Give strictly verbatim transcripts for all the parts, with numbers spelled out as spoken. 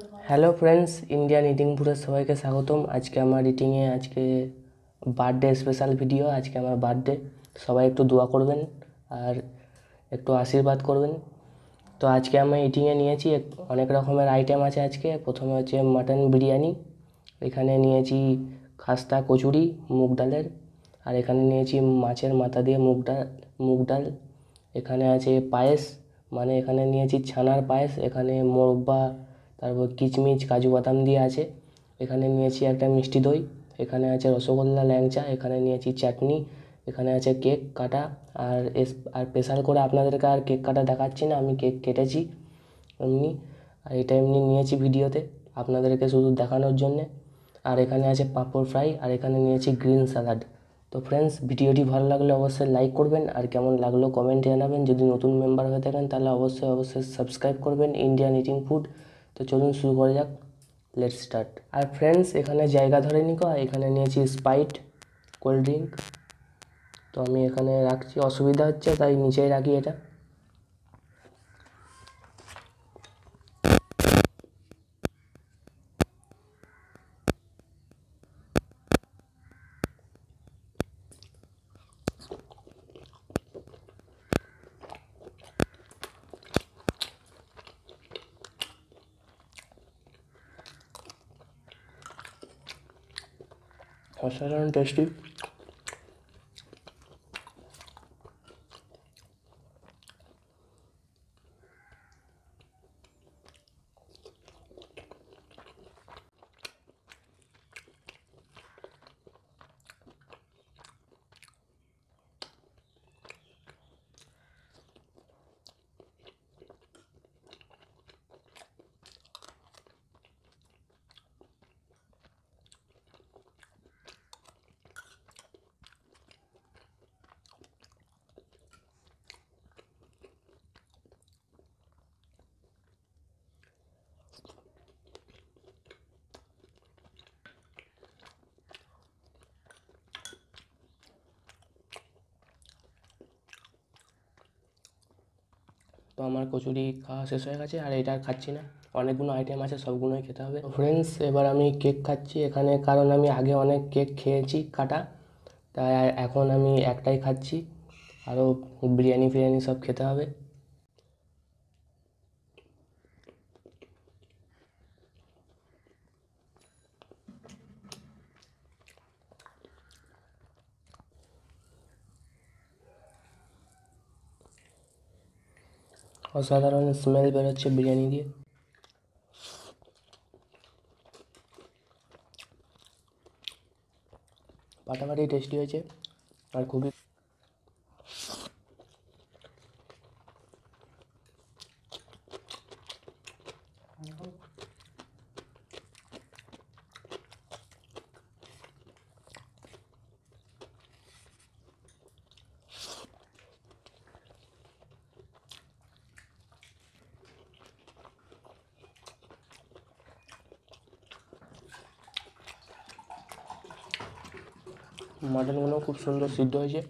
Hello friends, Indian eating ফুডের সবাইকে স্বাগতম। আজকে আমার ইটিংয়ে আজকে বার্থডে স্পেশাল ভিডিও। আজকে আমার বার্থডে, সবাই একটু দোয়া করবেন আর একটু আশীর্বাদ করবেন। তো আজকে আমি ইটিংয়ে নিয়েছি অনেক রকমের আইটেম আছে। আজকে প্রথমে হচ্ছে মাটন বিরিয়ানি, এখানে নিয়েছি খাস্তা কচুরি মুগ ডালের, আর এখানে নিয়েছি মাছের মাথা দিয়ে মুগ ডাল মুগ ডাল এখানে আছে পায়েস, মানে এখানে নিয়েছি ছানার পায়েস, এখানে মোরব্বা, তারপর কিচমিচ কাজু বাদাম দিয়ে আছে। এখানে নিয়েছি একটা মিষ্টি দই, এখানে আছে রসগোল্লা ল্যাংচা, এখানে নিয়েছি চাটনি, এখানে আছে কেক কাটা। আর এস আর স্পেশাল করে আপনাদেরকে আর কেক কাটা দেখাচ্ছি না, আমি কেক কেটেছি এমনি, আর এটা এমনি নিয়েছি ভিডিওতে আপনাদেরকে শুধু দেখানোর জন্যে। আর এখানে আছে পাঁপড় ফ্রাই, আর এখানে নিয়েছি গ্রিন স্যালাড। তো ফ্রেন্ডস, ভিডিওটি ভালো লাগলে অবশ্যই লাইক করবেন, আর কেমন লাগলো কমেন্টে জানাবেন। যদি নতুন মেম্বার হয়ে থাকেন তাহলে অবশ্যই অবশ্যই সাবস্ক্রাইব করবেন ইন্ডিয়ান ইটিং ফুড। তো চলুন শুরু করা যাক, লেটস স্টার্ট। আর ফ্রেন্ডস, এখানে জায়গা ধরে নিকো, এখানে নিয়েছি স্প্রাইট কোল্ড ড্রিঙ্ক। তো আমি এখানে রাখছি, অসুবিধা হচ্ছে তাই নিচেই রাখি এটা। অসাধারণ টেস্টি। তো আমার কচুরি খাওয়া শেষ হয়ে গেছে, আর এটা আর খাচ্ছি না, অনেকগুলো আইটেম আছে, সবগুলোই খেতে হবে। ফ্রেন্ডস, এবার আমি কেক খাচ্ছি এখানে, কারণ আমি আগে অনেক কেক খেয়েছি কাটা, তাই এখন আমি একটাই খাচ্ছি, আরও বিরিয়ানি ফিরিয়ানি সব খেতে হবে। অসাধারণ স্মেল বেরোচ্ছে বিরিয়ানি দিয়ে। ফাটাফাটি টেস্টি হয়েছে, আর খুবই মাটনগুলো খুব সুন্দর সিদ্ধ হয়েছে।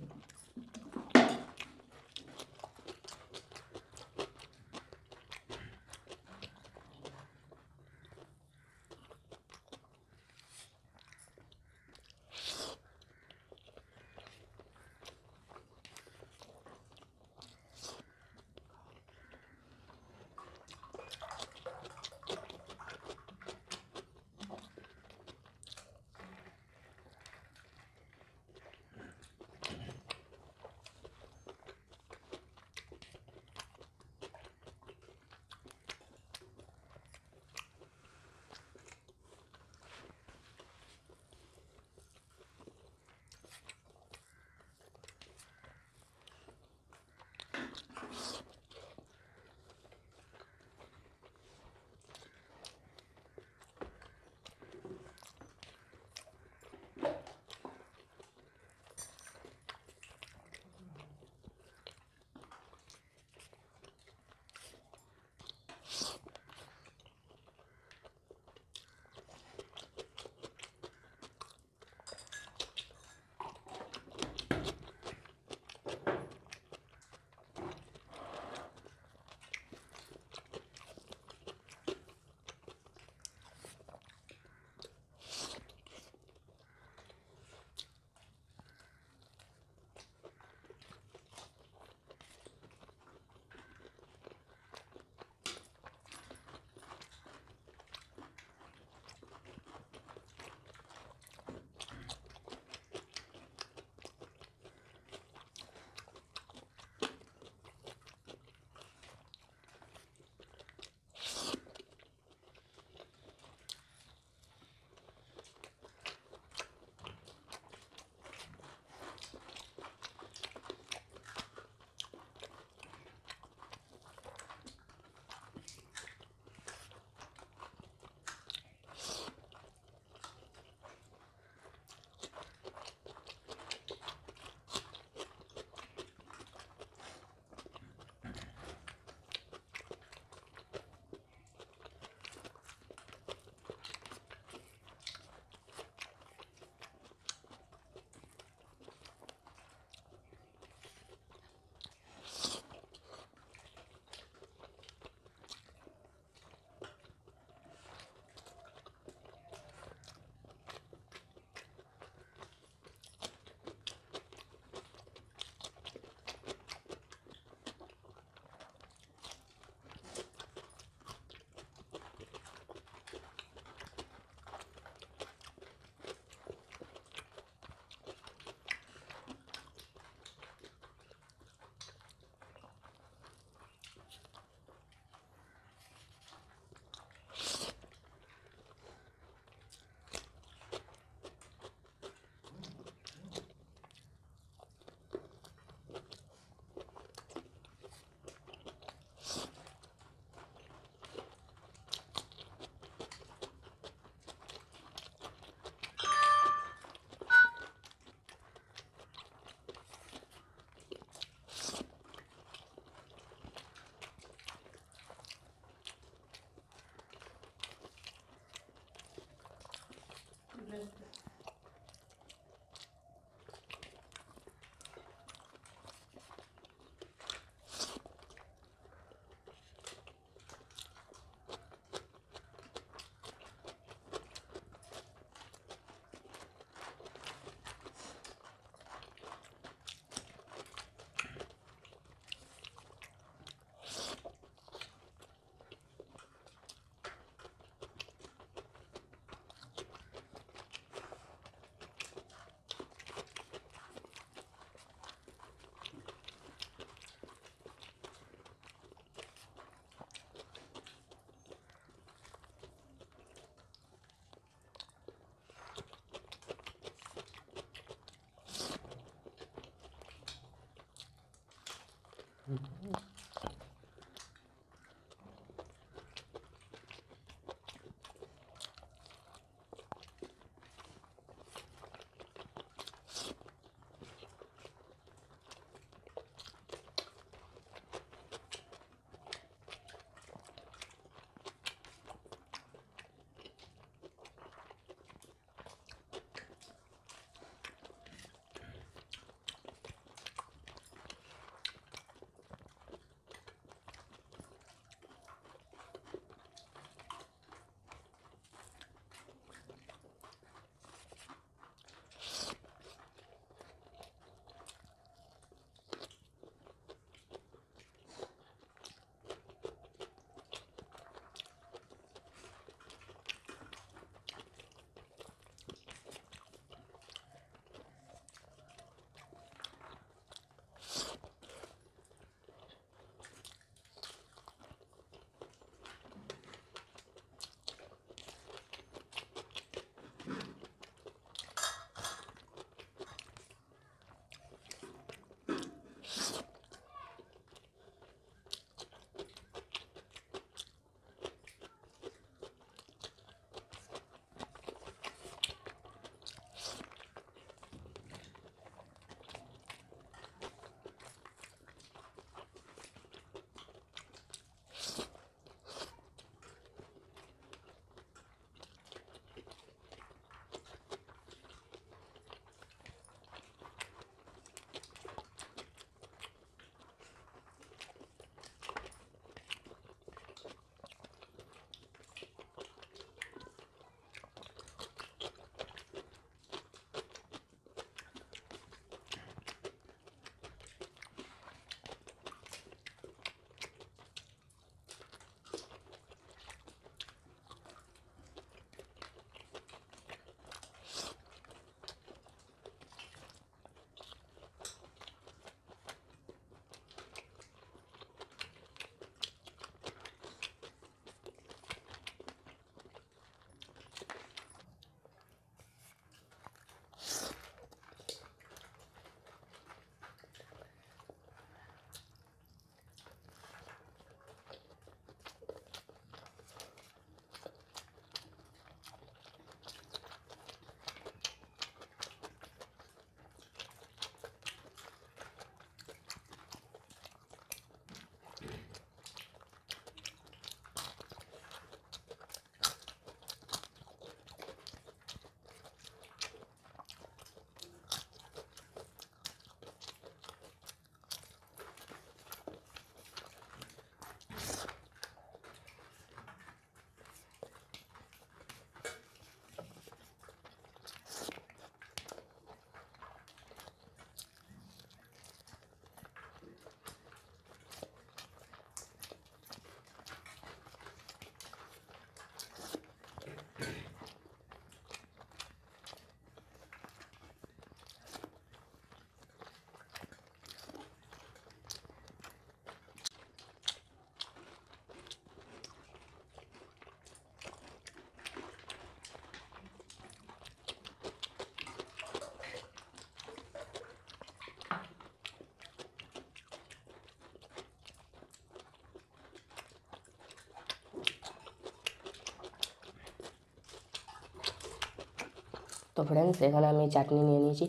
তো ফ্রেন্ডস এখানে আমি চাটনি নিয়ে নিয়েছি,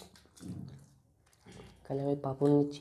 এখানে আমি পাঁপড় নিচ্ছি।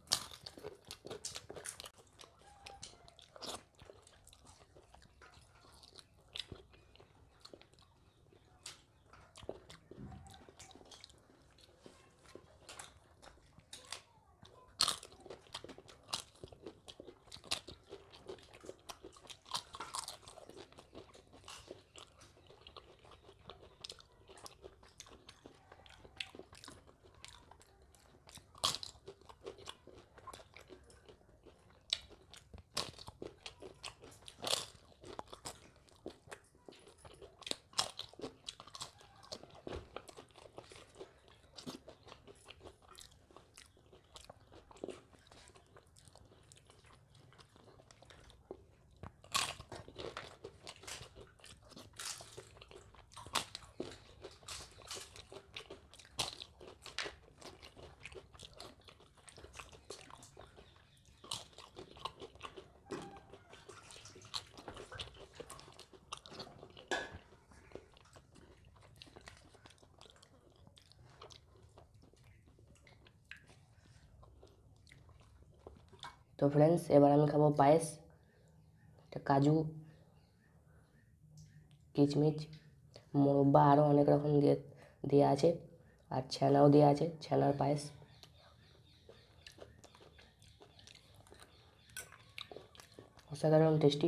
তো ফ্রেন্ডস এবার আমি খাবো পায়েস। এটা কাজু, কিচমিচ, মোরব্বা আরও অনেক রকম দিয়ে দেওয়া আছে, আর ছানাও দেওয়া আছে, ছানার পায়েস। অসাধারণ টেস্টি।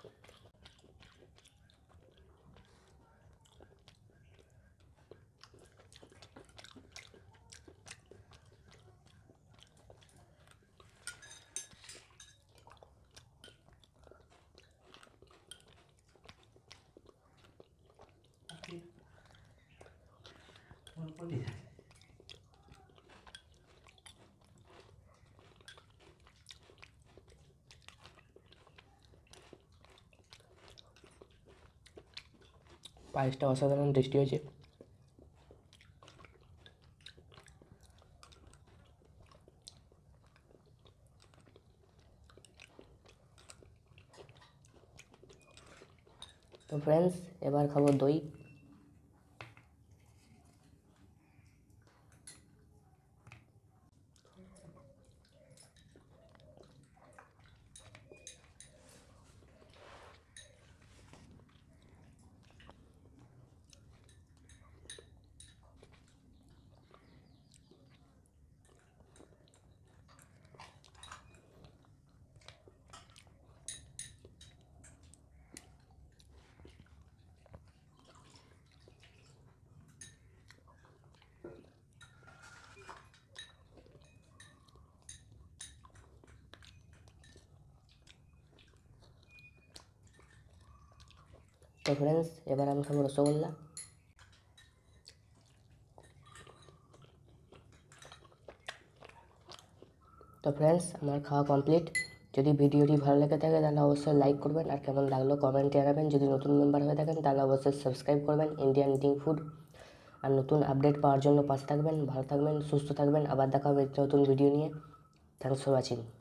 পায়েসটা অসাধারণ টেস্টি হয়েছে। তো ফ্রেন্ডস এবার খাবো দই। তো ফ্রেন্ডস এবার আমি খাবো রসগোল্লা। তো ফ্রেন্ডস আমার খাওয়া কমপ্লিট। যদি ভিডিওটি ভালো লেগে থাকে তাহলে অবশ্যই লাইক করবেন, আর কেমন লাগলো কমেন্টে জানাবেন। যদি নতুন মেম্বার হয়ে থাকেন তাহলে অবশ্যই সাবস্ক্রাইব করবেন ইন্ডিয়ান ইটিং ফুড। আর নতুন আপডেট পাওয়ার জন্য পাশে থাকবেন। ভালো থাকবেন, সুস্থ থাকবেন। আবার দেখা হবে নতুন ভিডিও নিয়ে। Thanks for watching.